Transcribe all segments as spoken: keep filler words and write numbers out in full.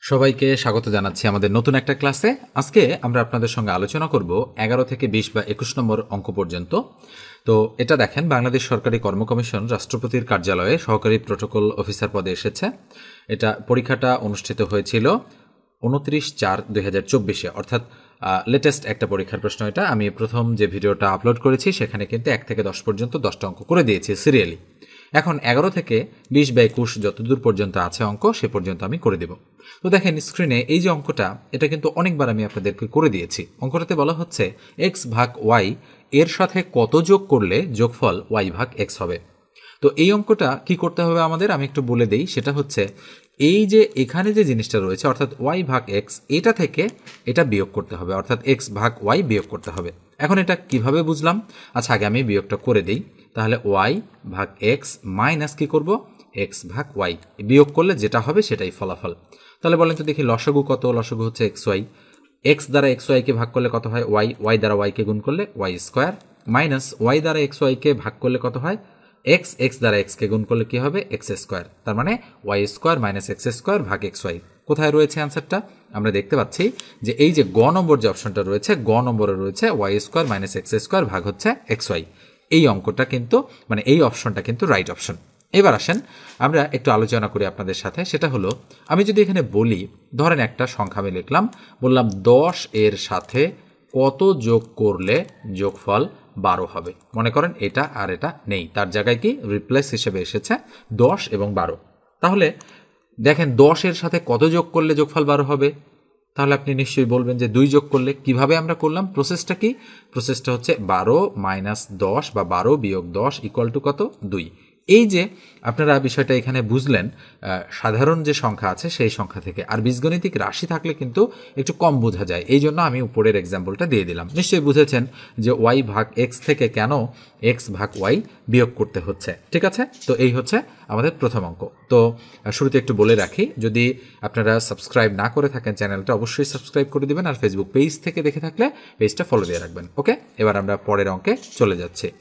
সবাইকে স্বাগত জানাচ্ছি আমাদের নতুন একটা ক্লাসে। আজকে আমরা আপনাদের সঙ্গে আলোচনা করব এগারো থেকে বিশ বা একুশ নম্বর অঙ্ক পর্যন্ত। তো এটা দেখেন, বাংলাদেশ সরকারি কর্ম কমিশন রাষ্ট্রপতির কার্যালয়ে সহকারী প্রোটোকল অফিসার পদে এসেছে। এটা পরীক্ষাটা অনুষ্ঠিত হয়েছিল উনত্রিশ চার দুই হাজার চব্বিশে, অর্থাৎ লেটেস্ট একটা পরীক্ষার প্রশ্ন। এটা আমি প্রথম যে ভিডিওটা আপলোড করেছি সেখানে কিন্তু এক থেকে দশ পর্যন্ত দশটা অঙ্ক করে দিয়েছি সিরিয়ালি। এখন এগারো থেকে বিশ বা একুশ যতদূর পর্যন্ত আছে অঙ্ক সে পর্যন্ত আমি করে দেব। তো দেখেন স্ক্রিনে এই যে অঙ্কটা, এটা কিন্তু অনেকবার আমি আপনাদেরকে করে দিয়েছি। অঙ্কটাতে বলা হচ্ছে এক্স ভাগ ওয়াই এর সাথে কত যোগ করলে যোগফল ওয়াই ভাগ এক্স হবে। তো এই অঙ্কটা কি করতে হবে আমাদের, আমি একটু বলে দেই। সেটা হচ্ছে এই যে এখানে যে জিনিসটা রয়েছে অর্থাৎ ওয়াই ভাগ এক্স, এটা থেকে এটা বিয়োগ করতে হবে, অর্থাৎ এক্স ভাগ ওয়াই বিয়োগ করতে হবে। এখন এটা কিভাবে বুঝলাম? আচ্ছা, আগে আমি বিয়োগটা করে দিই। তাহলে ওয়াই ভাগ এক্স মাইনাস কি করব, এক্স ভাগ ওয়াই। বিয়োগ করলে যেটা হবে সেটাই ফলাফল। তাহলে বলেন তো দেখি লসাগু কত? লসাগু হচ্ছে এক্স ওয়াই। এক্স দ্বারা এক্স ওয়াইকে ভাগ করলে কত হয়? ওয়াই। ওয়াই দ্বারা ওয়াইকে গুণ করলে ওয়াই স্কোয়ার, মাইনাস ওয়াই দ্বারা এক্স ওয়াইকে ভাগ করলে কত হয়? এক্স। এক্স দ্বারা এক্সকে গুণ করলে কি হবে? X square. তার মানে Y square minus X square ভাগ এক্স ওয়াই। কোথায় রয়েছে অ্যান্সারটা? আমরা দেখতে পাচ্ছি যে এই যে গ নম্বর যে অপশনটা রয়েছে, গ নম্বরে রয়েছে Y square minus X square ভাগ হচ্ছে এক্স ওয়াই। এই অঙ্কটা কিন্তু মানে এই অপশনটা কিন্তু রাইট অপশন। এবার আসেন আমরা একটু আলোচনা করি আপনাদের সাথে। সেটা হলো, আমি যদি এখানে বলি, ধরেন একটা সংখ্যা আমি লিখলাম, বললাম দশ এর সাথে কত যোগ করলে যোগফল বারো হবে। মনে করেন এটা আর এটা নেই, তার জায়গায় কি রিপ্লেস হিসেবে এসেছে দশ এবং বারো। তাহলে দেখেন দশের সাথে কত যোগ করলে যোগফল বারো হবে? তাহলে আপনি নিশ্চয়ই বলবেন যে দুই যোগ করলে। কিভাবে আমরা করলাম? প্রসেসটা কি? প্রসেসটা হচ্ছে বারো মাইনাস দশ বা বারো বিয়োগ দশ ইকুয়াল টু কত? দুই। এই যে আপনারা বিষয়টা এখানে বুঝলেন সাধারণ যে সংখ্যা আছে সেই সংখ্যা থেকে। আর বীজগণিতিক রাশি থাকলে কিন্তু একটু কম বোঝা যায়, এই জন্য আমি উপরের এক্সাম্পলটা দিয়ে দিলাম। নিশ্চয়ই বুঝেছেন যে ওয়াই ভাগ এক্স থেকে কেন এক্স ভাগ ওয়াই বিয়োগ করতে হচ্ছে। ঠিক আছে, তো এই হচ্ছে আমাদের প্রথম অঙ্ক। তো শুরুতে একটু বলে রাখি, যদি আপনারা সাবস্ক্রাইব না করে থাকেন চ্যানেলটা অবশ্যই সাবস্ক্রাইব করে দিবেন, আর ফেসবুক পেজ থেকে দেখে থাকলে পেজটা ফলো দিয়ে রাখবেন। ওকে, এবার আমরা পরের অঙ্কে চলে যাচ্ছি।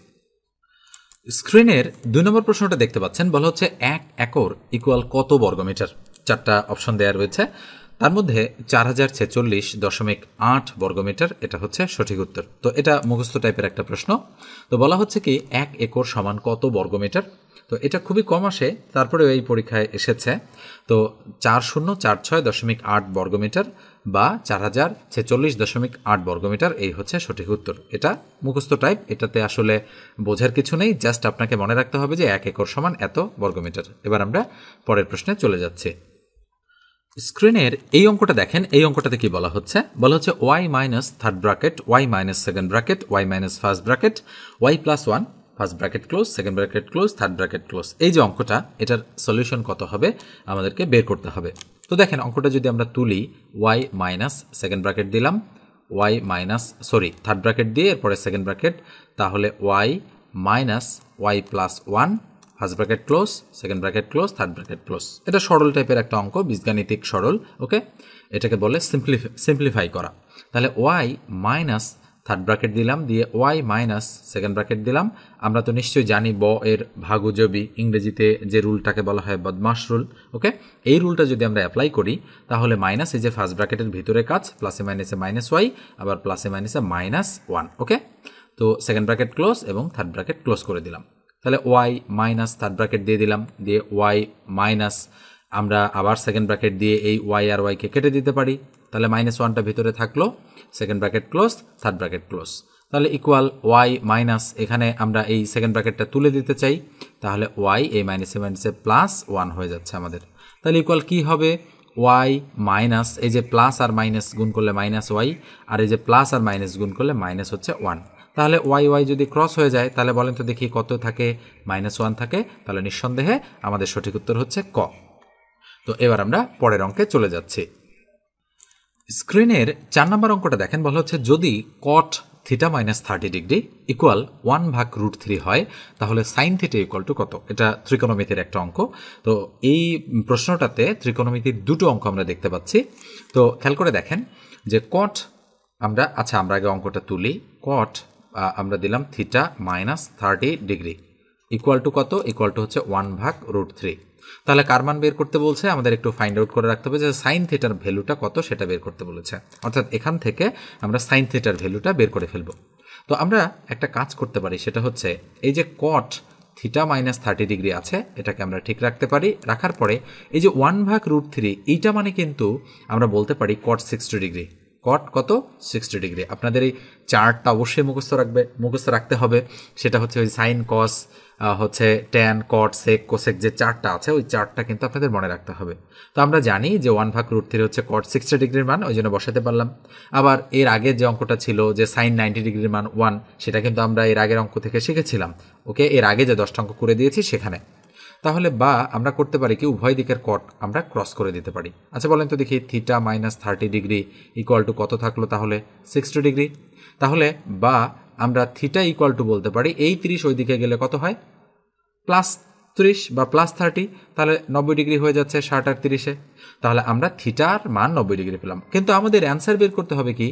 স্ক্রিনের দুই নম্বর প্রশ্নটা দেখতে পাচ্ছেন, বলা হচ্ছে এক একর ইকুয়াল কত বর্গমিটার। চারটা অপশন দেওয়া রয়েছে, তার মধ্যে চার হাজার ছেচল্লিশ দশমিক আট বর্গমিটার এটা হচ্ছে সঠিক উত্তর। তো এটা মুখস্থ টাইপের একটা প্রশ্ন। তো বলা হচ্ছে কি এক একর সমান কত বর্গমিটার। তো এটা খুবই কম আসে, তারপরেও এই পরীক্ষায় এসেছে। তো চার শূন্য চার ছয় দশমিক আট বর্গমিটার বা চার হাজার ছেচল্লিশ দশমিক আট বর্গমিটার, এই হচ্ছে সঠিক উত্তর। এটা মুখস্থ টাইপ, এটাতে আসলে বোঝার কিছু নেই, জাস্ট আপনাকে মনে রাখতে হবে যে এক একর সমান এত বর্গমিটার। এবার আমরা পরের প্রশ্নে চলে যাচ্ছি। স্ক্রিনের এই অঙ্কটা দেখেন, এই অঙ্কটাতে কি বলা হচ্ছে? বলা হচ্ছে Y minus third bracket, Y minus second bracket, Y minus first bracket, Y plus one, first bracket close, second bracket close, third bracket close. এই যে অঙ্কটা, এটার সলিউশন কত হবে আমাদেরকে বের করতে হবে। তো দেখেন অঙ্কটা যদি আমরা তুলি, ওয়াই মাইনাস সেকেন্ড ব্র্যাকেট দিলাম, Y minus sorry third bracket দিয়ে এরপরে সেকেন্ড ব্র্যাকেট, তাহলে Y minus Y plus one, first bracket close, second bracket close, third bracket close. এটা সরল টাইপের একটা অঙ্ক, বীজগাণিতিক সরল। ওকে, এটাকে বলে সিম্পলিফাই সিম্পলিফাই করা। তাহলে ওয়াই মাইনাস থার্ড ব্র্যাকেট দিলাম, দিয়ে ওয়াই মাইনাস সেকেন্ড ব্র্যাকেট দিলাম। আমরা তো নিশ্চয়ই জানি ব এর ভাগুজবি, ইংরেজিতে যে রুলটাকে বলা হয় বদমাশ রুল। ওকে, এই রুলটা যদি আমরা অ্যাপ্লাই করি তাহলে মাইনাস এই যে ফার্স্ট ব্র্যাকেটের ভিতরে কাজ, প্লাসে মাইনাসে মাইনাস ওয়াই, আবার প্লাসে মাইনাসে মাইনাস ওয়ান। ওকে, তো সেকেন্ড ব্র্যাকেট ক্লোজ এবং থার্ড ব্র্যাকেট ক্লোজ করে দিলাম। তাহলে ওয়াই মাইনাস থার্ড ব্র্যাকেট দিয়ে দিলাম, দিয়ে ওয়াই মাইনাস, আমরা আবার সেকেন্ড ব্র্যাকেট দিয়ে এই ওয়াই আর ওয়াইকে কেটে দিতে পারি। তাহলে মাইনাস ওয়ানটা ভিতরে থাকলো, second bracket close, third bracket close. তাহলে ইকুয়াল ওয়াই মাইনাস, এখানে আমরা এই সেকেন্ড ব্র্যাকেটটা তুলে দিতে চাই, তাহলে ওয়াই এই মাইনাসে মাইনাসে প্লাস ওয়ান হয়ে যাচ্ছে আমাদের। তাহলে ইকুয়াল কি হবে? ওয়াই মাইনাস এই যে প্লাস আর মাইনাস গুণ করলে মাইনাস ওয়াই, আর এই যে প্লাস আর মাইনাস গুণ করলে মাইনাস হচ্ছে ওয়ান। তাহলে ওয়াই ওয়াই যদি ক্রস হয়ে যায় তাহলে বলেন তো দেখি কত থাকে? মাইনাস ওয়ান থাকে। তাহলে নিঃসন্দেহে আমাদের সঠিক উত্তর হচ্ছে ক। তো এবার আমরা পরের অঙ্কে চলে যাচ্ছি। স্ক্রিনের চার নম্বর অঙ্কটা দেখেন, বলা হচ্ছে যদি cot theta minus thirty degree equal one ভাগ রুট থ্রি হয় তাহলে সাইন থিটা ইকুয়াল টু কত? এটা ত্রিকোণমিতির একটা অঙ্ক। তো এই প্রশ্নটাতে ত্রিকোণমিতির দুটো অঙ্ক আমরা দেখতে পাচ্ছি। তো খেয়াল করে দেখেন যে কট আমরা, আচ্ছা আমরা আগে অঙ্কটা তুলি। কট আমরা দিলাম theta minus thirty degree equal to কত? ইকুয়াল টু হচ্ছে ওয়ান ভাগ রুট থ্রি। তাহলে কার মান বের করতে বলছে, আমাদের একটু ফাইন্ড আউট করে রাখতে হবে যে সাইন থিটার ভ্যালুটা কত সেটা বের করতে বলেছে, অর্থাৎ এখান থেকে আমরা সাইন থিটার ভ্যালুটা বের করে ফেলবো। তো আমরা একটা কাজ করতে পারি, সেটা হচ্ছে এই যে cot theta minus thirty degree আছে এটাকে আমরা ঠিক রাখতে পারি। রাখার পরে এই যে ওয়ান ভাগ রুট থ্রি এইটা মানে কিন্তু আমরা বলতে পারি কট সিক্সটি ডিগ্রি। কট কত? Sixty degree. আপনাদের এই চার্টটা অবশ্যই মুখস্থ রাখবে, মুখস্থ রাখতে হবে। সেটা হচ্ছে ওই সাইন কস হচ্ছে ট্যান কট সেক কোসেক যে চার্টটা আছে ওই চার্টটা কিন্তু আপনাদের মনে রাখতে হবে। তো আমরা জানি যে ওয়ান ভাগ রুট থ্রি হচ্ছে কট সিক্সটি ডিগ্রির মান, ওই জন্য বসাতে পারলাম। আবার এর আগের যে অঙ্কটা ছিল যে সাইন নাইনটি ডিগ্রির মান ওয়ান, সেটা কিন্তু আমরা এর আগের অঙ্ক থেকে শিখেছিলাম। ওকে, এর আগে যে দশটা অঙ্ক করে দিয়েছি সেখানে। তাহলে বা আমরা করতে পারি কি, উভয় দিকের কট আমরা ক্রস করে দিতে পারি। আচ্ছা বলেন তো দেখি, theta minus thirty degree equal to কত থাকলো তাহলে? Sixty degree. তাহলে বা আমরা থিটা ইকুয়াল টু বলতে পারি এই তিরিশ ওই দিকে গেলে কত হয়? প্লাস ত্রিশ বা প্লাস থার্টি, তাহলে নব্বই ডিগ্রি হয়ে যাচ্ছে ষাট আর তিরিশে। তাহলে আমরা থিটার মান নব্বই ডিগ্রি পেলাম, কিন্তু আমাদের অ্যান্সার বের করতে হবে কি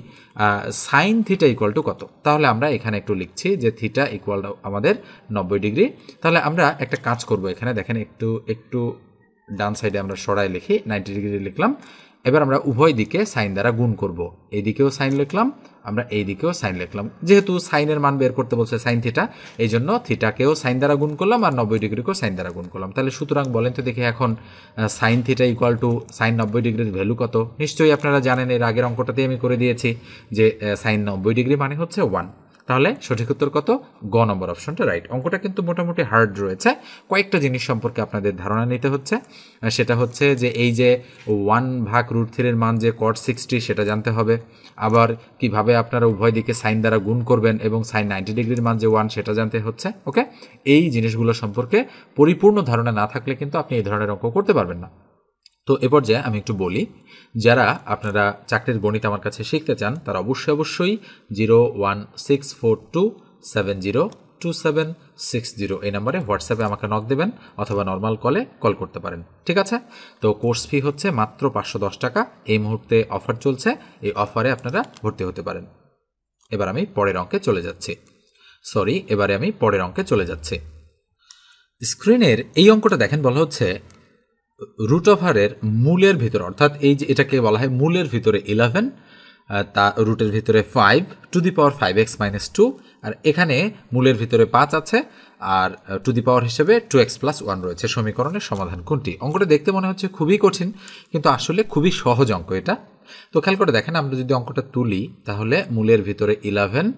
সাইন থিটা ইকুয়াল টু কত। তাহলে আমরা এখানে একটু লিখছি যে থিটা ইকুয়াল আমাদের নব্বই ডিগ্রি। তাহলে আমরা একটা কাজ করব, এখানে দেখেন একটু একটু ডান সাইডে আমরা সরাই লিখি, নাইনটি ডিগ্রি লিখলাম। এবার আমরা উভয় দিকে সাইন দ্বারা গুণ করব, এই দিকেও সাইন লিখলাম, আমরা এই দিকেও সাইন লিখলাম। যেহেতু সাইনের মান বের করতে বলছে সাইন থিটা, এই জন্য থিটাকেও সাইন দ্বারা গুণ করলাম আর নব্বই ডিগ্রিকেও সাইন দ্বারা গুণ করলাম। তাহলে সুতরাং বলেন তো দেখি এখন sine theta equal to sine নব্বই ডিগ্রির ভ্যালু কত? নিশ্চয়ই আপনারা জানেন, এর আগের অঙ্কটাতেই আমি করে দিয়েছি যে সাইন নব্বই ডিগ্রি মানে হচ্ছে ওয়ান। তাহলে সঠিক উত্তর কত? গ নম্বর অপশনটা রাইট। অঙ্কটা কিন্তু মোটামুটি হার্ড রয়েছে, কয়েকটা জিনিস সম্পর্কে আপনাদের ধারণা নিতে হচ্ছে। সেটা হচ্ছে যে এই যে ওয়ান ভাগ রুট থ্রির মান যে কট সিক্সটি সেটা জানতে হবে, আবার কিভাবে আপনারা উভয় দিকে সাইন দ্বারা গুণ করবেন এবং সাইন নাইনটি ডিগ্রির মান যে ওয়ান সেটা জানতে হচ্ছে। ওকে, এই জিনিসগুলো সম্পর্কে পরিপূর্ণ ধারণা না থাকলে কিন্তু আপনি এই ধরনের অঙ্ক করতে পারবেন না। তো এ পর্যায়ে আমি একটু বলি, যারা আপনারা চাকরির গণিত আমার কাছে শিখতে চান তারা অবশ্যই অবশ্যই zero one six four two seven zero two seven six zero এই নাম্বারে হোয়াটসঅ্যাপে আমাকে নক দেবেন অথবা নর্মাল কলে কল করতে পারেন। ঠিক আছে, তো কোর্স ফি হচ্ছে মাত্র পাঁচশো দশ টাকা। এই মুহূর্তে অফার চলছে, এই অফারে আপনারা ভর্তি হতে পারেন। এবার আমি পরের অঙ্কে চলে যাচ্ছি সরি এবারে আমি পরের অঙ্কে চলে যাচ্ছি। স্ক্রিনের এই অঙ্কটা দেখেন, বলা হচ্ছে রুট ওভারের মূলের ভিতরে, অর্থাৎ এই যে এটাকে বলা হয় মূলের ভিতরে ইলেভেন, তা রুটের ভিতরে five to the power five X minus two, আর এখানে মূলের ভিতরে পাঁচ আছে আর টু দি পাওয়ার হিসেবে টু এক্স প্লাস ওয়ান রয়েছে। সমীকরণের সমাধান কোনটি? অঙ্কটা দেখতে মনে হচ্ছে খুবই কঠিন, কিন্তু আসলে খুবই সহজ অঙ্ক এটা। তো খেয়াল করে দেখেন, আমরা যদি অঙ্কটা তুলি তাহলে মূলের ভিতরে ইলেভেন,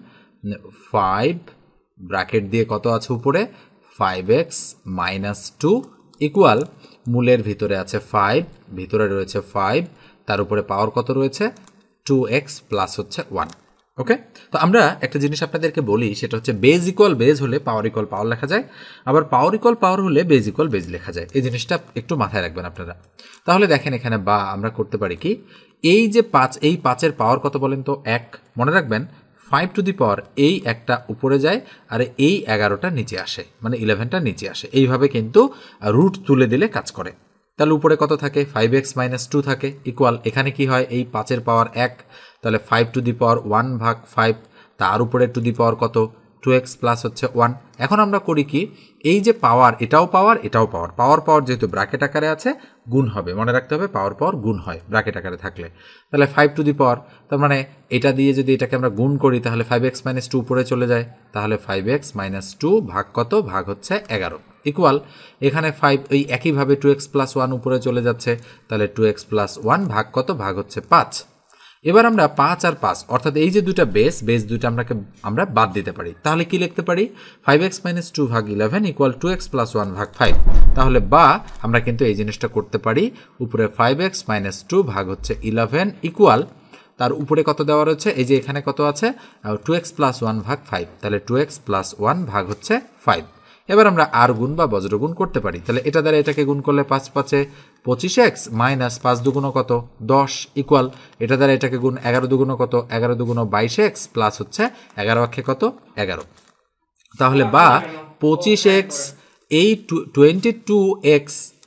ফাইভ ব্র্যাকেট দিয়ে কত আছে উপরে five X minus two equal মূলের ভিতরে আছে ফাইভ, ভিতরে রয়েছে ফাইভ, তার উপরে পাওয়ার কত রয়েছে টু এক্স প্লাস হচ্ছে ওয়ান। ওকে, তো আমরা একটা জিনিস আপনাদেরকে বলি, সেটা হচ্ছে বেজ ইকুয়াল বেজ হলে পাওয়ার ইকুয়াল পাওয়ার লেখা যায়, আবার পাওয়ার ইকুয়াল পাওয়ার হলে বেজ ইকুয়াল বেজ লেখা যায়। এই জিনিসটা একটু মাথায় রাখবেন আপনারা। তাহলে দেখেন এখানে বা আমরা করতে পারি কি, এই যে পাঁচ, এই পাঁচের পাওয়ার কত বলেন তো? এক। মনে রাখবেন ফাইভ টু দি পাওয়ার এই একটা উপরে যায় আর এই এগারোটা নিচে আসে, মানে ইলেভেনটা নিচে আসে। এইভাবে কিন্তু রুট তুলে দিলে কাজ করে। তাহলে উপরে কত থাকে? ফাইভ এক্স মাইনাস টু থাকে ইকুয়াল এখানে কি হয়, এই পাঁচের পাওয়ার এক, তাহলে five to the power one ভাগ ফাইভ, তার উপরে টু দি পাওয়ার কত টু এক্স প্লাস হচ্ছে ওয়ান। এখন আমরা করি কি, এই যে পাওয়ার এটাও পাওয়ার এটাও পাওয়ার, পাওয়ার পাওয়ার যেহেতু ব্র্যাকেট আকারে আছে গুণ হবে, মনে রাখতে হবে পাওয়ার পাওয়ার গুণ হয় ব্র্যাকেট আকারে থাকলে। তাহলে ফাইভ টু দি পাওয়ার, তার মানে এটা দিয়ে যদি এটাকে আমরা গুণ করি তাহলে ফাইভ এক্স মাইনাস টু উপরে চলে যায়, তাহলে ফাইভ এক্স মাইনাস টু ভাগ কত? ভাগ হচ্ছে এগারো ইকুয়াল এখানে ফাইভ ওই একইভাবে টু এক্স প্লাস ওয়ান উপরে চলে যাচ্ছে, তাহলে টু এক্স প্লাস ওয়ান ভাগ কত? ভাগ হচ্ছে পাঁচ। এবার আমরা পাঁচ আর পাঁচ অর্থাৎ এই যে দুটা বেস, বেস দুইটা আমরাকে আমরা বাদ দিতে পারি। তাহলে কি লিখতে পারি? ফাইভ এক্স মাইনাস টু ভাগ eleven equal two X plus one ভাগ ফাইভ। তাহলে বা আমরা কিন্তু এই জিনিসটা করতে পারি, উপরে ফাইভ এক্স মাইনাস টু ভাগ হচ্ছে ইলেভেন ইকুয়াল তার উপরে কত দেওয়া রয়েছে, এই যে এখানে কত আছে টু এক্স প্লাস ওয়ান ভাগ ফাইভ, তাহলে টু এক্স প্লাস ওয়ান ভাগ হচ্ছে ফাইভ। এবার আমরা আর গুণ বা বজ্রগুণ করতে পারি, তাহলে এটা দ্বারা এটাকে গুণ করলে পাঁচ পাঁচে পঁচিশ এক্স মাইনাস পাঁচ দুগুণ কত? দশ ইকুয়াল এটা দ্বারা এটাকে গুণ এগারো দুগুণ কত? এগারো দুগুণ বাইশ এক্স প্লাস হচ্ছে এগারো অক্ষে কত? এগারো। তাহলে বা পঁচিশ এক্স এই টোয়েন্টি টু এক্স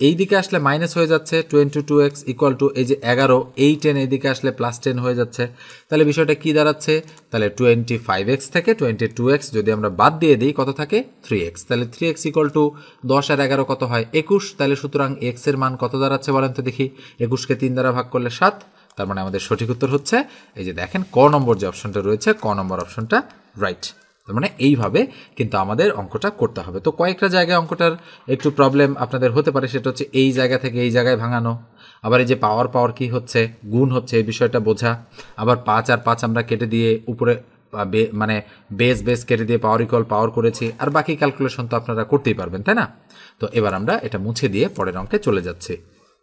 এই দিকে আসলে মাইনাস হয়ে যাচ্ছে, two into two X equal to এই যে এগারো, এই টেন এইদিকে আসলে প্লাস টেন হয়ে যাচ্ছে। তাহলে বিষয়টা কি দাঁড়াচ্ছে, তাহলে টোয়েন্টি ফাইভ এক্স থেকে টোয়েন্টি টু এক্স যদি আমরা বাদ দিয়ে দিই কত থাকে, থ্রি এক্স। তাহলে থ্রি এক্স ইকুয়াল টু দশ আর এগারো কত হয়, একুশ। তাহলে সুতরাং এক্স এর মান কত দাঁড়াচ্ছে বলেন তো দেখি, একুশকে তিন দ্বারা ভাগ করলে সাত। তার মানে আমাদের সঠিক উত্তর হচ্ছে এই যে দেখেন ক নম্বর যে অপশনটা রয়েছে, ক নম্বর অপশনটা রাইট। তার মানে এইভাবে কিন্তু আমাদের অঙ্কটা করতে হবে। তো কয়েকটা জায়গায় অঙ্কটার একটু প্রবলেম আপনাদের হতে পারে, সেটা হচ্ছে এই জায়গা থেকে এই জায়গায় ভাঙানো, আবার এই যে পাওয়ার পাওয়ার কি হচ্ছে, গুণ হচ্ছে, এই বিষয়টা বোঝা, আবার পাঁচ আর পাঁচ আমরা কেটে দিয়ে উপরে মানে বেস বেস কেটে দিয়ে পাওয়ার ইকুয়াল পাওয়ার করেছি, আর বাকি ক্যালকুলেশন তো আপনারা করতেই পারবেন, তাই না? তো এবার আমরা এটা মুছে দিয়ে পরের অঙ্কে চলে যাচ্ছি।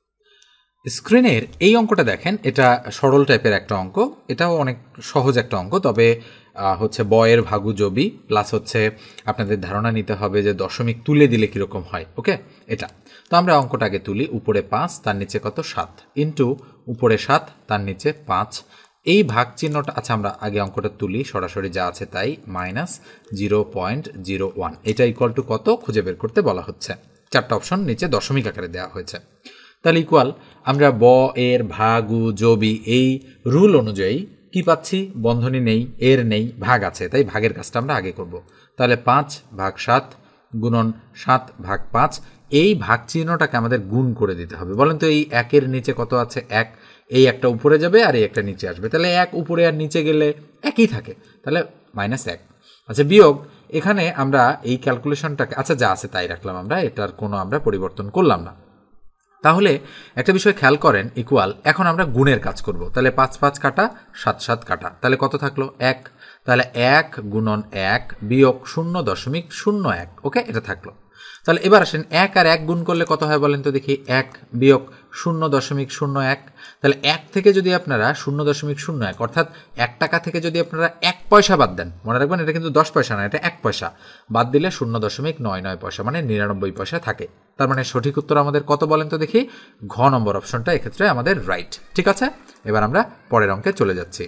স্ক্রিনের এই অঙ্কটা দেখেন, এটা সরল টাইপের একটা অঙ্ক, এটাও অনেক সহজ একটা অঙ্ক, তবে হচ্ছে বয়ের ভাগু জবি প্লাস হচ্ছে আপনাদের ধারণা নিতে হবে যে দশমিক তুলে দিলে কীরকম হয়। ওকে, এটা তো আমরা অঙ্কটা আগে তুলি, উপরে পাঁচ তার নিচে কত সাত, ইন্টু উপরে সাত তার নিচে পাঁচ, এই ভাগ চিহ্নটা, আচ্ছা আমরা আগে অঙ্কটা তুলি, সরাসরি যা আছে তাই, minus zero point zero one, এটা ইকুয়াল টু কত খুঁজে বের করতে বলা হচ্ছে। চারটা অপশন নিচে দশমিক আকারে দেওয়া হয়েছে। তাহলে ইকুয়াল আমরা ব এর ভাগু জবি এই রুল অনুযায়ী কি পাচ্ছি, বন্ধনী নেই, এর নেই, ভাগ আছে, তাই ভাগের কাজটা আমরা আগে করব। তাহলে পাঁচ ভাগ সাত গুণন সাত ভাগ পাঁচ, এই ভাগ চিহ্নটাকে আমাদের গুণ করে দিতে হবে। বলেন তো এই একের নিচে কত আছে, এক, এই একটা উপরে যাবে আর এই একটা নিচে আসবে, তাহলে এক উপরে আর নিচে গেলে একই থাকে, তাহলে মাইনাস এক। আচ্ছা বিয়োগ, এখানে আমরা এই ক্যালকুলেশনটাকে, আচ্ছা যা আছে তাই রাখলাম আমরা, এটার কোনো আমরা পরিবর্তন করলাম না। তাহলে একটা বিষয় খেয়াল করেন, ইকুয়াল এখন আমরা গুণের কাজ করব। তাহলে পাঁচ পাঁচ কাটা, সাত সাত কাটা, তাহলে কত থাকলো এক, তাহলে এক গুণন এক বিয়োগ শূন্য দশমিক শূন্য এক, ওকে এটা থাকলো। তাহলে এবার আসেন এক আর এক গুণ করলে কত হয় বলেন তো দেখি, এক বিয়োগ শূন্য দশমিক শূন্য এক, তাহলে এক থেকে যদি আপনারা শূন্য দশমিক শূন্য এক অর্থাৎ এক টাকা থেকে যদি আপনারা এক পয়সা বাদ দেন, মনে রাখবেন এটা কিন্তু দশ পয়সা না, এটা এক পয়সা বাদ দিলে শূন্য দশমিক নয় নয় পয়সা মানে নিরানব্বই পয়সা থাকে। তার মানে সঠিক উত্তর আমাদের কত বলেন তো দেখি, ঘ নম্বর অপশনটা এক্ষেত্রে আমাদের রাইট। ঠিক আছে, এবার আমরা পরের অঙ্কে চলে যাচ্ছি।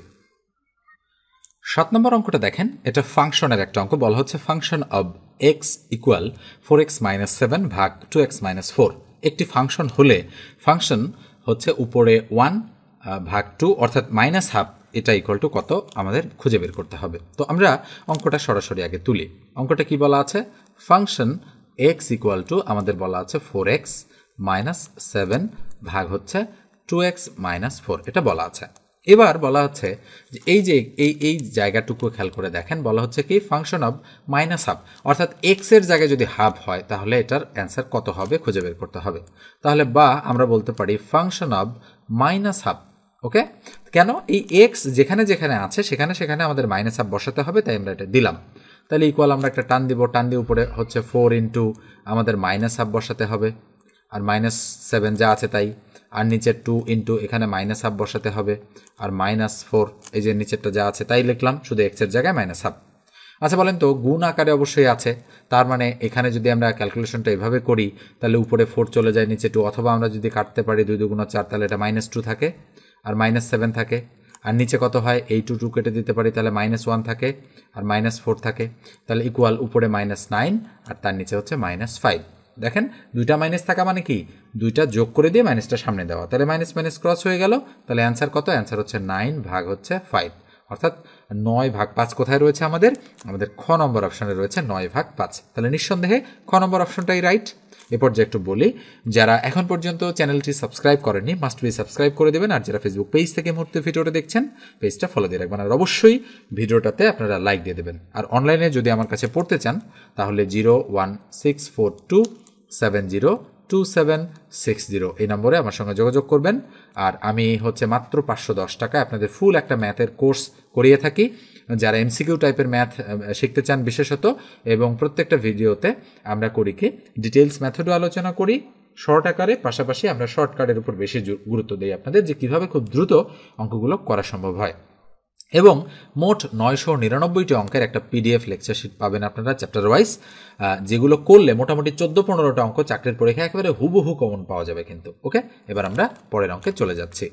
সাত নম্বর অঙ্কটা দেখেন, এটা ফাংশনের একটা অঙ্ক, বলা হচ্ছে function of X equal four X minus seven ভাগ টু এক্স মাইনাস ফোর। একটি ফাংশন হলে ফাংশন হচ্ছে উপরে ওয়ান ভাগ টু অর্থাৎ মাইনাস হাফ, এটা ইকুয়াল টু কত আমাদের খুঁজে বের করতে হবে। তো আমরা অঙ্কটা সরাসরি আগে তুলি। অঙ্কটা কি বলা আছে, ফাংশন এক্স ইকুয়াল টু আমাদের বলা আছে ফোর এক্স মাইনাস সেভেন ভাগ হচ্ছে টু এক্স মাইনাস ফোর, এটা বলা আছে। এবার বলা হচ্ছে যে এই যে এই এই জায়গাটুকু খেয়াল করে দেখেন, বলা হচ্ছে কি ফাংশন অফ মাইনাস হাফ অর্থাৎ এক্স এর জায়গায় যদি হাফ হয় তাহলে এটার অ্যান্সার কত হবে খুঁজে বের করতে হবে। তাহলে বা আমরা বলতে পারি function of minus half. Okay, কেন, এই এক্স যেখানে যেখানে আছে সেখানে সেখানে আমাদের মাইনাস হাফ বসাতে হবে, তাই আমরা এটা দিলাম। তাহলে ইকুয়াল আমরা একটা টান দিব, টান দিয়ে উপরে হচ্ছে ফোর ইন্টু আমাদের মাইনাস হাফ বসাতে হবে, আর মাইনাস সেভেন যা আছে তাই, আর নিচের টু ইন্টু এখানে মাইনাস হাফ বসাতে হবে, আর মাইনাস ফোর এই যে নিচেরটা যা আছে তাই লিখলাম, শুধু এক্সের জায়গায় মাইনাস হাফ। আচ্ছা বলেন তো গুণ আকারে অবশ্যই আছে, তার মানে এখানে যদি আমরা ক্যালকুলেশনটা এভাবে করি তাহলে উপরে ফোর চলে যায়, নিচে টু, অথবা আমরা যদি কাটতে পারি দুই দুগুণ চার, তাহলে এটা মাইনাস টু থাকে আর মাইনাস সেভেন থাকে, আর নিচে কত হয় এই টু টু কেটে দিতে পারি, তাহলে মাইনাস ওয়ান থাকে আর মাইনাস ফোর থাকে, তাহলে ইকুয়াল উপরে মাইনাস নাইন আর তার নিচে হচ্ছে মাইনাস ফাইভ। দেখেন দুইটা মাইনাস থাকা মানে কি, দুইটা যোগ করে দিয়ে মাইনাসটা সামনে দেওয়া, তাহলে মাইনাস মাইনাস ক্রস হয়ে গেল, তাহলে অ্যান্সার কত, অ্যান্সার হচ্ছে নাইন ভাগ হচ্ছে ফাইভ, অর্থাৎ নয় ভাগ পাঁচ কোথায় রয়েছে আমাদের, আমাদের খ নম্বর অপশনে রয়েছে নয় ভাগ পাঁচ। তাহলে নিঃসন্দেহে খ নম্বর অপশনটাই রাইট। এরপর যে একটু বলি, যারা এখন পর্যন্ত চ্যানেলটি সাবস্ক্রাইব করেননি মাস্ট বি সাবস্ক্রাইব করে দেবেন, আর যারা ফেসবুক পেজ থেকে মুহূর্তে ভিডিওটা দেখছেন পেজটা ফলো দিয়ে রাখবেন, আর অবশ্যই ভিডিওটাতে আপনারা লাইক দিয়ে দেবেন। আর অনলাইনে যদি আমার কাছে পড়তে চান তাহলে zero one six four two seven zero two seven six zero এই নম্বরে আমার সঙ্গে যোগাযোগ করবেন। আর আমি হচ্ছে মাত্র পাঁচশো দশ টাকায় আপনাদের ফুল একটা ম্যাথের কোর্স করিয়ে থাকি, যারা এমসিকিউ টাইপের ম্যাথ শিখতে চান বিশেষত, এবং প্রত্যেকটা ভিডিওতে আমরা করি কি ডিটেলস ম্যাথডও আলোচনা করি শর্ট আকারে, পাশাপাশি আমরা শর্টকাটের উপর বেশি গুরুত্ব দিই আপনাদের, যে কীভাবে খুব দ্রুত অঙ্কগুলো করা সম্ভব হয়। এবং মোট নয়শো নিরানব্বইটি অঙ্কের একটা পিডিএফ লেকচার শিট পাবেন আপনারা চ্যাপ্টার ওয়াইজ, যেগুলো করলে মোটামুটি চোদ্দো পনেরোটা অঙ্ক চাকরির পরীক্ষা একেবারে হুবহু কমন পাওয়া যাবে কিন্তু। ওকে, এবার আমরা পরের অঙ্কে চলে যাচ্ছি।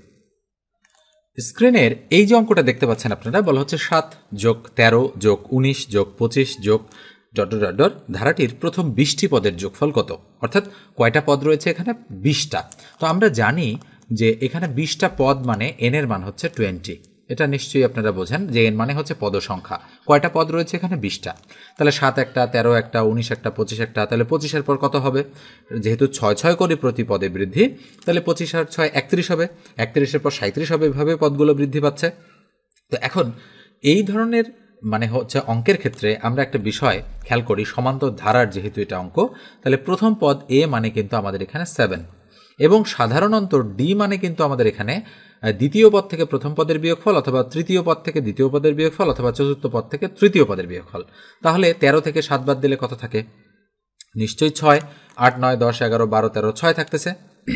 স্ক্রিনের এই যে অঙ্কটা দেখতে পাচ্ছেন আপনারা, বলা হচ্ছে সাত যোগ তেরো যোগ উনিশ যোগ পঁচিশ যোগ ডট ডট ডট ধারাটির প্রথম বিশটি পদের যোগফল কত, অর্থাৎ কয়টা পদ রয়েছে এখানে, বিশটা। তো আমরা জানি যে এখানে বিশটা পদ মানে এন এর মান হচ্ছে টোয়েন্টি। এটা নিশ্চয়ই আপনারা বোঝেন যে এন মানে হচ্ছে পদ সংখ্যা। কয়টা পদ রয়েছে এখানে, বিশটা। তাহলে সাত একটা, তেরো একটা, উনিশ একটা, পঁচিশ একটা, তাহলে পঁচিশের পর কত হবে, যেহেতু ছয় ছয় করে প্রতি পদে বৃদ্ধি, তাহলে পঁচিশ আর ছয় একত্রিশ হবে, একত্রিশের পর সাঁত্রিশ হবে, এভাবে পদগুলো বৃদ্ধি পাচ্ছে। তো এখন এই ধরনের মানে হচ্ছে অঙ্কের ক্ষেত্রে আমরা একটা বিষয় খেয়াল করি, সমান্তর ধারার যেহেতু এটা অঙ্ক, তাহলে প্রথম পদ এ মানে কিন্তু আমাদের এখানে সেভেন, এবং সাধারণ অন্তর ডি মানে কিন্তু আমাদের এখানে দ্বিতীয় পদ থেকে প্রথম পদের বিয়োগফল, অথবা তৃতীয় পদ থেকে দ্বিতীয় পদের বিয়োগফল, অথবা চতুর্থ পদ থেকে তৃতীয় পদের বিয়োগফল। তাহলে তেরো থেকে সাত বাদ দিলে কত থাকে, নিশ্চয়ই ছয়। আট নয় দশ এগারো বারো তেরো, ছয় থাকতেছে।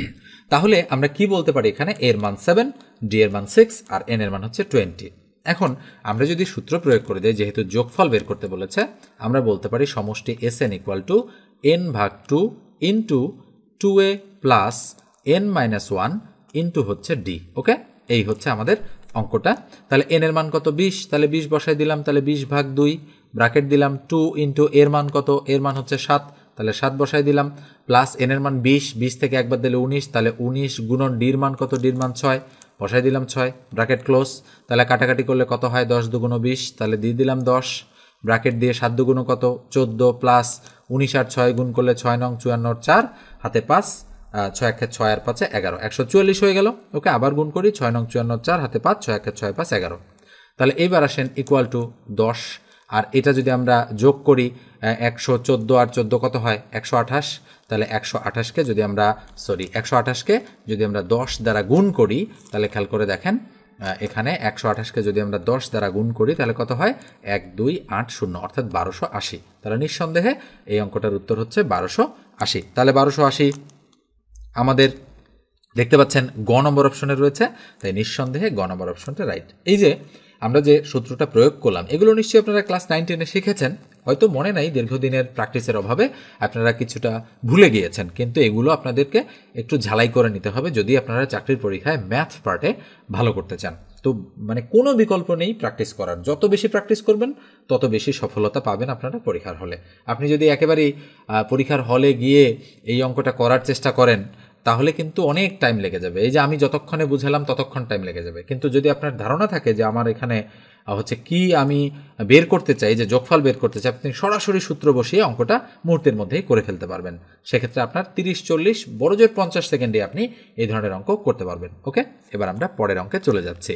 তাহলে আমরা কি বলতে পারি, এখানে এর মান সেভেন, ডি এর মান সিক্স, আর এন এর মান হচ্ছে টোয়েন্টি। এখন আমরা যদি সূত্র প্রয়োগ করে দিই, যেহেতু যোগফল বের করতে বলেছে, আমরা বলতে পারি সমষ্টি S N equal to N ভাগ two into two A plus N minus one into হচ্ছে ডি। ওকে, এই হচ্ছে আমাদের অঙ্কটা। তাহলে এন এর মান কত, বিশ, তাহলে বিশ বসাই দিলাম, তাহলে বিশ ভাগ দুই, ব্র্যাকেট দিলাম, টু ইন্টু এর মান কত, এর মান হচ্ছে সাত, তাহলে সাত বসাই দিলাম, প্লাস এন এর মান বিশ, বিশ থেকে একবার দিলে উনিশ, তাহলে উনিশ গুণন ডির মান কত, ডির মান ছয়, বসাই দিলাম ছয়, ব্র্যাকেট ক্লোজ। তাহলে কাটাকাটি করলে কত হয়, দশ দুগুণ বিশ, তাহলে দিয়ে দিলাম দশ, ব্র্যাকেট দিয়ে সাত দুগুণ কত, চোদ্দো, প্লাস উনিশ আর ছয় গুণ করলে ছয় নং চুয়ান্নর চার, হাতে পাঁচ, ছয় একে ছয় আর পাঁচে এগারো, একশো চুয়াল্লিশ হয়ে গেল। ওকে, আবার গুণ করি, ছয় নং চুয়ান্ন চার, হাতে পাঁচ, ছয় একে ছয় পাঁচ এগারো। তাহলে এইবার আসেন ইকুয়াল টু দশ, আর এটা যদি আমরা যোগ করি, একশো চোদ্দো আর চোদ্দো কত হয়, একশো আঠাশ। তাহলে একশো আঠাশকে যদি আমরা সরি একশো আঠাশকে যদি আমরা দশ দ্বারা গুণ করি, তাহলে খেয়াল করে দেখেন এখানে একশো আঠাশকে যদি আমরা দশ দ্বারা গুণ করি, তাহলে কত হয়, এক দুই আট শূন্য, অর্থাৎ বারোশো আশি। তাহলে নিঃসন্দেহে এই অঙ্কটার উত্তর হচ্ছে বারোশো আশি। তাহলে বারোশো আশি আমাদের দেখতে পাচ্ছেন গ নম্বর অপশনে রয়েছে, তাই নিঃসন্দেহে গ নম্বর অপশনটা রাইট। এই যে আমরা যে সূত্রটা প্রয়োগ করলাম, এগুলো নিশ্চয়ই আপনারা ক্লাস নাইন টেনে শিখেছেন, হয়তো মনে নাই, দীর্ঘদিনের প্র্যাকটিসের অভাবে আপনারা কিছুটা ভুলে গিয়েছেন, কিন্তু এগুলো আপনাদেরকে একটু ঝালাই করে নিতে হবে যদি আপনারা চাকরির পরীক্ষায় ম্যাথ পার্টে ভালো করতে চান। তো মানে কোনো বিকল্প নেই প্র্যাকটিস করার, যত বেশি প্র্যাকটিস করবেন তত বেশি সফলতা পাবেন আপনারা পরীক্ষার হলে। আপনি যদি একেবারেই পরীক্ষার হলে গিয়ে এই অঙ্কটা করার চেষ্টা করেন, তাহলে কিন্তু অনেক টাইম লেগে যাবে। এই যে আমি যতক্ষণে বুঝালাম ততক্ষণ টাইম লেগে যাবে। কিন্তু যদি আপনার ধারণা থাকে যে আমার এখানে হচ্ছে কি আমি বের করতে চাই, যে যোগফল বের করতে চাই, আপনি সরাসরি সূত্র বসিয়ে অঙ্কটা মুহূর্তের মধ্যেই করে ফেলতে পারবেন। সেক্ষেত্রে আপনার তিরিশ চল্লিশ বড় জোর পঞ্চাশ সেকেন্ডে আপনি এই ধরনের অঙ্ক করতে পারবেন। ওকে, এবার আমরা পরের অঙ্কে চলে যাচ্ছি।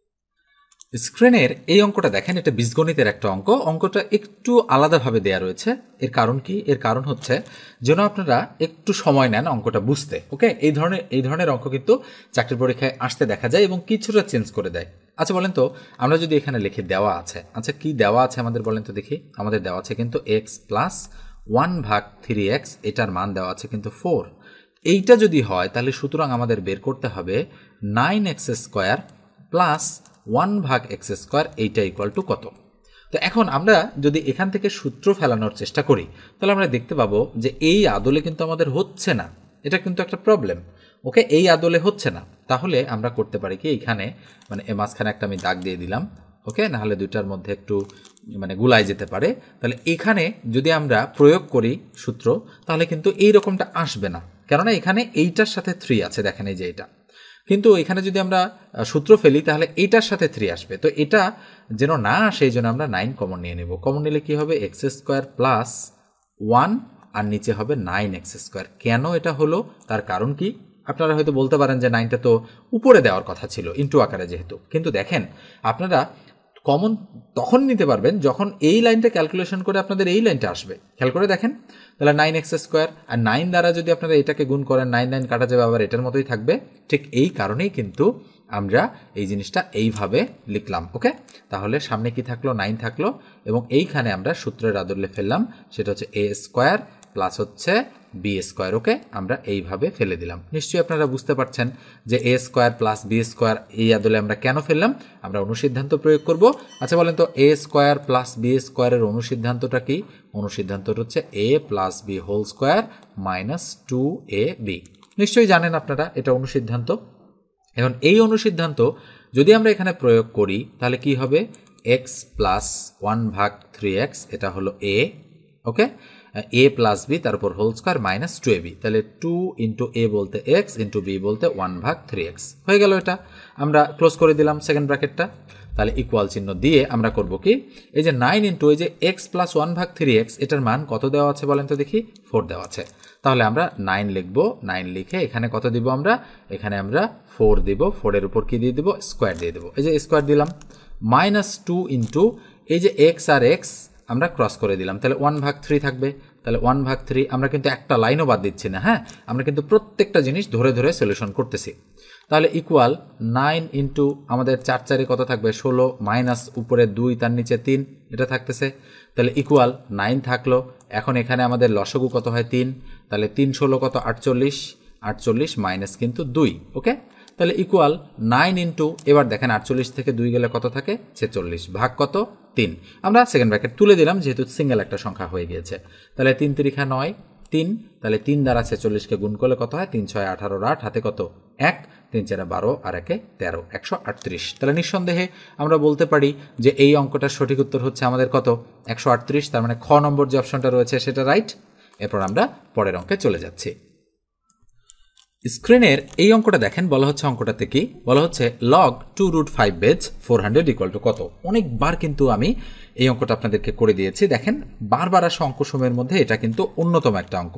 স্ক্রিনের এই অঙ্কটা দেখেন, এটা বীজগণিতের একটা অঙ্ক। অঙ্কটা একটু আলাদাভাবে দেয়া রয়েছে। এর কারণ কি? এর কারণ হচ্ছে যেন আপনারা একটু সময় নেন অঙ্কটা বুঝতে। ওকে, এই ধরনের এই ধরনের অঙ্ক কিন্তু চাকরির পরীক্ষায় আসতে দেখা যায় এবং কিছুটা চেঞ্জ করে দেয়। আচ্ছা বলেন তো, আমরা যদি এখানে লিখে দেওয়া আছে, আচ্ছা কি দেওয়া আছে আমাদের বলেন তো দেখি। আমাদের দেওয়া আছে কিন্তু এক্স প্লাস ওয়ান ভাগ থ্রি এক্স, এটার মান দেওয়া আছে কিন্তু ফোর। এইটা যদি হয় তাহলে সুতরাং আমাদের বের করতে হবে nine x square plus one ভাগ এক্স স্কোয়ার, এইটা ইকুয়াল টু কত। তো এখন আমরা যদি এখান থেকে সূত্র ফেলানোর চেষ্টা করি, তাহলে আমরা দেখতে পাবো যে এই আদলে কিন্তু আমাদের হচ্ছে না। এটা কিন্তু একটা প্রবলেম। ওকে, এই আদলে হচ্ছে না। তাহলে আমরা করতে পারি কি, এইখানে মানে এ মাঝখানে একটা আমি দাগ দিয়ে দিলাম। ওকে, নাহলে দুইটার মধ্যে একটু মানে গুলায় যেতে পারে। তাহলে এখানে যদি আমরা প্রয়োগ করি সূত্র, তাহলে কিন্তু এই রকমটা আসবে না, কেননা এখানে এইটার সাথে থ্রি আছে, দেখেন এই যে এটা। কিন্তু এখানে যদি আমরা সূত্র ফেলি তাহলে এইটার সাথে থ্রি আসবে। তো এটা যেন না আসে, এই জন্য আমরা নাইন কমন নিয়ে নেব। কমন নিলে কি হবে, এক্স স্কোয়ার প্লাস ওয়ান আর নিচে হবে নাইন এক্স স্কোয়ার। কেন এটা হলো, তার কারণ কি? আপনারা হয়তো বলতে পারেন যে নাইনটা তো উপরে দেওয়ার কথা ছিল ইন্টু আকারে যেহেতু। কিন্তু দেখেন, আপনারা কমন তখন নিতে পারবেন যখন এই লাইনটা ক্যালকুলেশন করে আপনাদের এই লাইনটা আসবে। খেয়াল করে দেখেন, তাহলে নাইন এক্স স্কোয়ার আর নাইন দ্বারা যদি আপনারা এটাকে গুণ করেন, নাইন নাইন কাটা যাবে, আবার এটার মতোই থাকবে। ঠিক এই কারণেই কিন্তু আমরা এই জিনিসটা এইভাবে লিখলাম। ওকে, তাহলে সামনে কি থাকলো, নাইন থাকলো, এবং এইখানে আমরা সূত্রের আদলে ফেললাম, সেটা হচ্ছে এ স্কোয়ার প্লাস হচ্ছে বি স্কোয়ার। ওকে, আমরা এইভাবে ফেলে দিলাম। নিশ্চয়ই আপনারা বুঝতে পারছেন যে a square plus b square এই আদলে আমরা কেন ফেললাম। আমরা অনুসিদ্ধান্ত প্রয়োগ করব। আচ্ছা বলেন তো, এ স্কোয়ার প্লাস বি স্কোয়ারের অনুসিদ্ধান্তটা কি? অনুসিদ্ধান্তটা হচ্ছে a plus b whole square minus two a b. নিশ্চয়ই জানেন আপনারা এটা অনুসিদ্ধান্ত। এখন এই অনুসিদ্ধান্ত যদি আমরা এখানে প্রয়োগ করি তাহলে কি হবে, এক্স প্লাস ওয়ান ভাগ থ্রি এক্স, এটা হলো a okay, a plus b তার উপর whole square minus two a b, তাহলে টু ইন্টু এ বলতে এক্স ইন্টু বি বলতে ওয়ান ভাগ থ্রি এক্স হয়ে গেল। এটা আমরা ক্লোজ করে দিলাম সেকেন্ড ব্র্যাকেটটা। তাহলে ইকুয়াল চিহ্ন দিয়ে আমরা করব কি, এই যে নাইন ইন্টু এই যে এক্স প্লাস ওয়ান ভাগ থ্রি এক্স এটার মান কত দেওয়া আছে বলেন তো দেখি, ফোর দেওয়া আছে। তাহলে আমরা নাইন লিখবো, নাইন লিখে এখানে কত দিব আমরা, এখানে আমরা ফোর দিব, ফোরের উপর কি দিয়ে দেবো, স্কোয়ার দিয়ে দেবো, এই যে স্কোয়ার দিলাম, মাইনাস টু ইন্টু এই যে এক্স আর এক্স আমরা ক্রস করে দিলাম, তাহলে ওয়ান ভাগ থ্রি থাকবে। তাহলে ওয়ান ভাগ থ্রি, আমরা কিন্তু একটা লাইনও বাদ দিচ্ছি না, হ্যাঁ আমরা কিন্তু প্রত্যেকটা জিনিস ধরে ধরে সলিউশন করতেছি। তাহলে ইকুয়াল নাইন ইন্টু আমাদের চার চারে কত থাকবে, ষোলো, মাইনাস উপরে দুই তার নিচে তিন, এটা থাকতেছে। তাহলে ইকুয়াল নাইন থাকলো। এখন এখানে আমাদের লসগু কত হয়, তিন, তাহলে তিন ষোলো কত, আটচল্লিশ, আটচল্লিশ মাইনাস কিন্তু দুই, ওকে। তাহলে ইকুয়াল নাইন ইন্টু, এবার দেখেন আটচল্লিশ থেকে দুই গেলে কত থাকে, ছেচল্লিশ, ভাগ কত, তিন। আমরা সেকেন্ড ব্র্যাকেট তুলে দিলাম যেহেতু সিঙ্গেল একটা সংখ্যা হয়ে গিয়েছে। তাহলে তিন তিরিখা নয়, তিন, তাহলে তিন দ্বারা ছেচল্লিশকে গুণ করলে কত হয়, তিন ছয় আঠারোর আট, হাতে কত, এক, তিন চারে বারো আর একে তেরো, একশো আটত্রিশ। তাহলে নিঃসন্দেহে আমরা বলতে পারি যে এই অঙ্কটার সঠিক উত্তর হচ্ছে আমাদের কত, একশো আটত্রিশ। তার মানে খ নম্বর যে অপশনটা রয়েছে সেটা রাইট। এরপর আমরা পরের অঙ্কে চলে যাচ্ছি। স্ক্রিনের এই অঙ্কটা দেখেন, বলা হচ্ছে অঙ্কটাতে কি বলা হচ্ছে, log two root five base four hundred equal to কত। অনেকবার কিন্তু আমি এই অঙ্কটা আপনাদেরকে করে দিয়েছি, দেখেন বারবার আসা অঙ্কসমূহের মধ্যে এটা কিন্তু অন্যতম একটা অঙ্ক।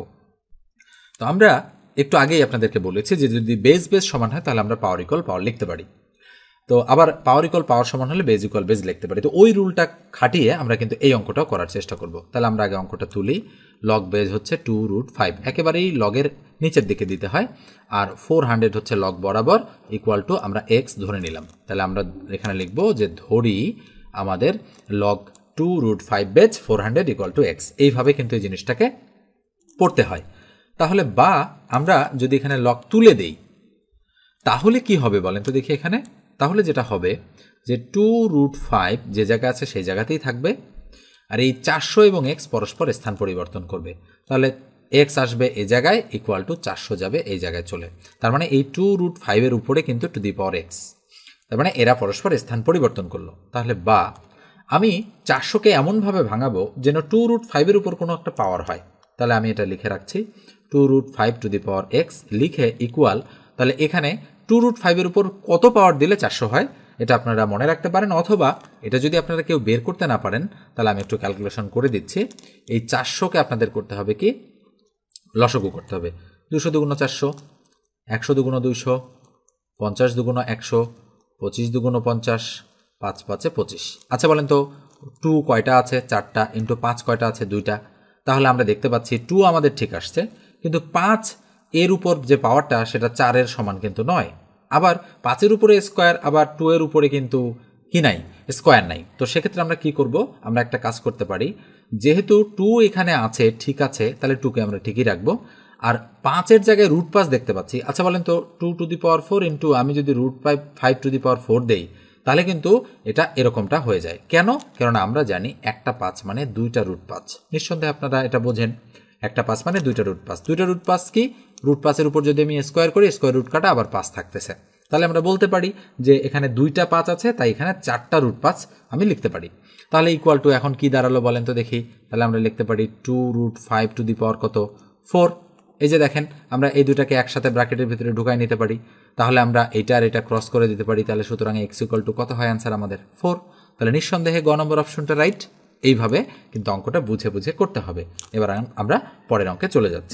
তো আমরা একটু আগেই আপনাদেরকে বলেছি যে যদি বেজ বেজ সমান হয় তাহলে আমরা পাওয়ার ইকুয়াল পাওয়ার লিখতে পারি, তো আবার পাওয়ার ইকুয়াল পাওয়ার সমান হলে বেজ ইকুয়াল বেজ লিখতে পারি। তো ওই রুলটা খাটিয়ে আমরা কিন্তু এই অঙ্কটাও করার চেষ্টা করব। তাহলে আমরা আগে অঙ্কটা তুলি, লগ বেজ হচ্ছে টু রুট ফাইভ, একেবারেই লগের নিচের দিকে দিতে হয়, আর ফোর হান্ড্রেড হচ্ছে লগ বরাবর, ইকুয়াল টু আমরা এক্স ধরে নিলাম। তাহলে আমরা এখানে লিখব যে ধরি আমাদের log two root five base four hundred equal two x, এইভাবে কিন্তু এই জিনিসটাকে পড়তে হয়। তাহলে বা আমরা যদি এখানে লগ তুলে দেই তাহলে কি হবে বলেন তো দেখি এখানে, তাহলে যেটা হবে যে টু রুট ফাইভ যে জায়গায় আছে সেই জায়গাতেই থাকবে, আর এই চারশো এবং এক্স পরস্পর স্থান পরিবর্তন করবে। তাহলে এক্স আসবে এই জায়গায়, ইকুয়াল টু চারশো যাবে এই জায়গায় চলে। তার মানে এই টু রুট ফাইভের উপরে কিন্তু টু দি পাওয়ার এক্স, তার মানে এরা পরস্পর স্থান পরিবর্তন করলো। তাহলে বা আমি চারশোকে এমনভাবে ভাঙাবো যেন টু রুট ফাইভের উপর কোনো একটা পাওয়ার হয়। তাহলে আমি এটা লিখে রাখছি, two root five to the power x লিখে ইকুয়াল, তাহলে এখানে টু রুট ফাইভের উপর কত পাওয়ার দিলে চারশো হয় এটা আপনারা মনে রাখতে পারেন, অথবা এটা যদি আপনারা কেউ বের করতে না পারেন তাহলে আমি একটু ক্যালকুলেশন করে দিচ্ছি। এই চারশোকে আপনাদের করতে হবে কি, লসগু করতে হবে। দুশো দুগুণ চারশো, একশো দুগুণ দুইশো, পঞ্চাশ দুগুণ একশো, পঁচিশ দুগুণ পঞ্চাশ, পাঁচ পাঁচে পঁচিশ। আচ্ছা বলেন তো টু কয়টা আছে, চারটা, ইন্টু পাঁচ কয়টা আছে, দুইটা। তাহলে আমরা দেখতে পাচ্ছি টু আমাদের ঠিক আসছে, কিন্তু পাঁচ এর উপর যে পাওয়ারটা সেটা চারের সমান কিন্তু নয়। আবার পাঁচের উপরে স্কোয়ার, আবার টু এর উপরে কিন্তু কি নাই, স্কোয়ার নাই। তো সেক্ষেত্রে আমরা কি করব, আমরা একটা কাজ করতে পারি, যেহেতু টু এখানে আছে ঠিক আছে, তাহলে টুকে আমরা ঠিকই রাখবো। আর পাঁচের জায়গায় রুট পাঁচ দেখতে পাচ্ছি। আচ্ছা বলেন তো two to the power four into আমি যদি root five five to the power four দেই তাহলে কিন্তু এটা এরকমটা হয়ে যায়। কেন? কারণ আমরা জানি একটা পাঁচ মানে দুইটা রুট পাঁচ, নিঃসন্দেহে আপনারা এটা বোঝেন, একটা পাঁচ মানে দুইটা রুট পাঁচ। দুইটা রুট পাঁচ কি, রুট পাঁচের উপর যদি আমি স্কোয়ার করি, স্কোয়ার রুট কাটা আবার পাঁচ থাকতেছে, তাহলে আমরা বলতে পারি যে এখানে দুইটা পাঁচ আছে, তাই এখানে চারটা রুট পাঁচ আমি লিখতে পারি। তাহলে ইকুয়াল টু এখন কি দাঁড়ালো বলেন তো দেখি, তাহলে আমরা লিখতে পারি two root five to the power কত, ফোর। এই যে দেখেন আমরা এই দুটাকে একসাথে ব্র্যাকেটের ভিতরে ঢুকাই নিতে পারি, তাহলে আমরা এইটা আর এটা ক্রস করে দিতে পারি। তাহলে সুতরাং এক্স ইকুয়াল টু কত হয় অ্যান্সার আমাদের, ফোর। তাহলে নিঃসন্দেহে গ নম্বর অপশনটা রাইট। এইভাবে কিন্তু অঙ্কটা বুঝে বুঝে করতে হবে। এবার আমরা পরের অঙ্কে চলে যাচ্ছি।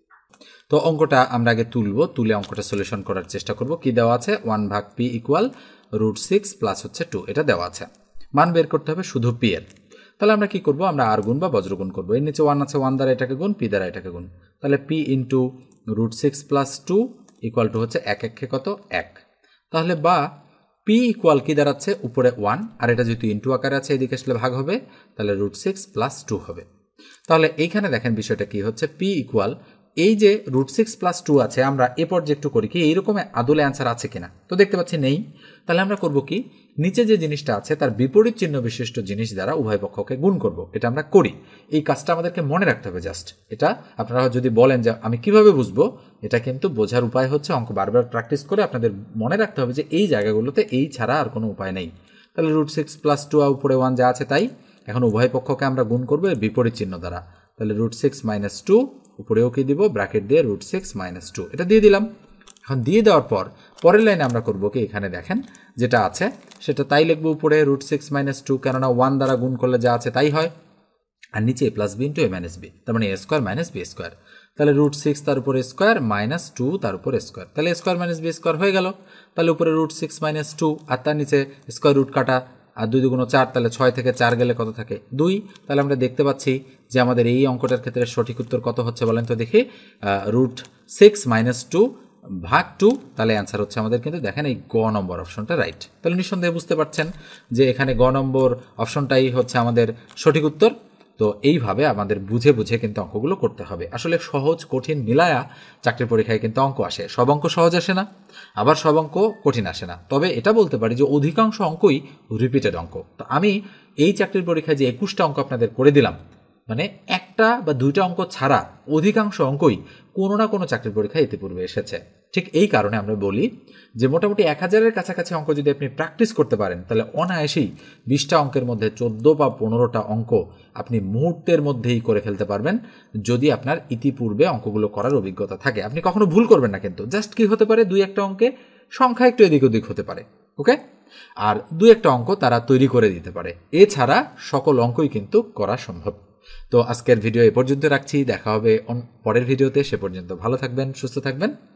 তো অঙ্কটা আমরা আগে তুলব, তুলে অঙ্কটা সলিউশন করার চেষ্টা করব। কি দেওয়া আছে, ওয়ান ভাগ p equal root six plus হচ্ছে টু, এটা দেওয়া আছে। মান বের করতে হবে শুধু পি এর। তাহলে আমরা কি করব, আমরা আর গুণ বা বজ্রগুণ করবো। এর নিচে ওয়ান আছে, ওয়ান দ্বারা এটাকে গুণ, পি দ্বারা এটাকে গুণ। তাহলে p into root six plus two equal to হচ্ছে এক একে কত, এক। তাহলে বা পি ইকুয়াল কি দাঁড়াচ্ছে, উপরে ওয়ান, আর এটা যেহেতু ইন্টু আকারে আছে এদিকে আসলে ভাগ হবে, তাহলে রুট সিক্স প্লাস টু হবে। তাহলে এইখানে দেখেন বিষয়টা কি হচ্ছে, পি ইকুয়াল এই যে রুট সিক্স প্লাস টু আছে, আমরা এ পর্যায়ে একটু করি কি এইরকম আদলে অ্যান্সার আছে কিনা, তো দেখতে পাচ্ছি নেই। তাহলে আমরা করব কি, নিচে যে জিনিসটা আছে তার বিপরীত চিহ্ন বিশিষ্ট জিনিস দ্বারা উভয় পক্ষকে গুণ করব। এটা আমরা করি, এই কাজটা আমাদেরকে মনে রাখতে হবে। জাস্ট এটা আপনারা যদি বলেন যে আমি কিভাবে বুঝবো, এটা কিন্তু বোঝার উপায় হচ্ছে অঙ্ক বারবার প্র্যাকটিস করে আপনাদের মনে রাখতে হবে যে এই জায়গাগুলোতে এই ছাড়া আর কোনো উপায় নেই। তাহলে রুট সিক্স প্লাস টু উপরে ওয়ান যা আছে তাই, এখন উভয় পক্ষকে আমরা গুণ করবো বিপরীত চিহ্ন দ্বারা, তাহলে রুট সিক্স মাইনাস টু, উপরেও কি দিব ব্র্যাকেট দিয়ে রুট সিক্স মাইনাস টু, এটা দিয়ে দিলাম। এখন দিয়ে দেওয়ার পর পরের লাইনে আমরা করবো কি, এখানে দেখেন যেটা আছে সেটা তাই লিখবো উপরে রুট সিক্স মাইনাস টু, কেননা ওয়ান দ্বারা গুণ করলে যা আছে তাই হয়, আর নিচে a plus b into a minus b, তার মানে a square minus b square, তাহলে রুট সিক্স তার উপর স্কোয়ার মাইনাস টু তার উপর স্কোয়ার, তাহলে স্কোয়ার মাইনাস বি স্কোয়ার হয়ে গেল। তাহলে উপরে রুট সিক্স মাইনাস টু আর তার নিচে স্কোয়ার রুট কাটা, আর দুই দুগুণ চার, তাহলে ছয় থেকে চার গেলে কত থাকে দুই। তাহলে আমরা দেখতে পাচ্ছি যে আমাদের এই অঙ্কটার ক্ষেত্রে সঠিক উত্তর কত হচ্ছে বলেন তো দেখি, রুট সিক্স মাইনাস টু ভাগ টু, তাহলে অ্যান্সার হচ্ছে আমাদের কিন্তু দেখেন এই গ নম্বর অপশনটা রাইট। তাহলে নিঃসন্দেহে বুঝতে পারছেন যে এখানে গ নম্বর অপশনটাই হচ্ছে আমাদের সঠিক উত্তর। তো এইভাবে আমাদের বুঝে বুঝে কিন্তু অঙ্কগুলো করতে হবে। আসলে সহজ কঠিন মিলায়া চাকরির পরীক্ষায় কিন্তু অঙ্ক আসে, সব অঙ্ক সহজ আসে না, আবার সব অঙ্ক কঠিন আসে না, তবে এটা বলতে পারি যে অধিকাংশ অঙ্কই রিপিটেড অঙ্ক। তো আমি এই চাকরির পরীক্ষায় যে একুশটা অঙ্ক আপনাদের করে দিলাম, মানে একটা বা দুইটা অঙ্ক ছাড়া অধিকাংশ অঙ্কই কোনো না কোনো চাকরির পরীক্ষায় ইতিপূর্বে এসেছে। ঠিক এই কারণে আমরা বলি যে মোটামুটি এক হাজারের কাছাকাছি অঙ্ক যদি আপনি প্র্যাকটিস করতে পারেন, তাহলে অনায়াসেই বিশটা অঙ্কের মধ্যে চোদ্দো বা পনেরোটা অঙ্ক আপনি মুহূর্তের মধ্যেই করে ফেলতে পারবেন, যদি আপনার ইতিপূর্বে অঙ্কগুলো করার অভিজ্ঞতা থাকে। আপনি কখনো ভুল করবেন না, কিন্তু জাস্ট কি হতে পারে, দুই একটা অঙ্কে সংখ্যা একটু এদিক ওদিক হতে পারে, ওকে, আর দুই একটা অঙ্ক তারা তৈরি করে দিতে পারে, এছাড়া সকল অঙ্কই কিন্তু করা সম্ভব। তো আজকের ভিডিও এ পর্যন্ত রাখছি, দেখা হবে পরের ভিডিওতে, সে পর্যন্ত ভালো থাকবেন, সুস্থ থাকবেন।